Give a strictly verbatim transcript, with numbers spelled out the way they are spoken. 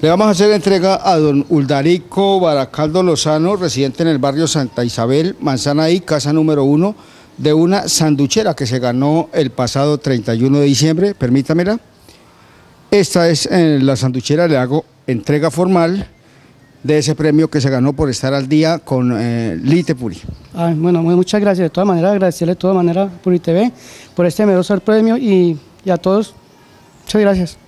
Le vamos a hacer entrega a don Uldarico Baracaldo Lozano, residente en el barrio Santa Isabel, Manzana I, casa número uno, de una sanduchera que se ganó el pasado treinta y uno de diciembre, permítamela. Esta es eh, la sanduchera, le hago entrega formal de ese premio que se ganó por estar al día con eh, Lite Puri. Ay, bueno, muchas gracias, de todas maneras, agradecerle de todas maneras Puri T V por este meroso premio y, y a todos, muchas gracias.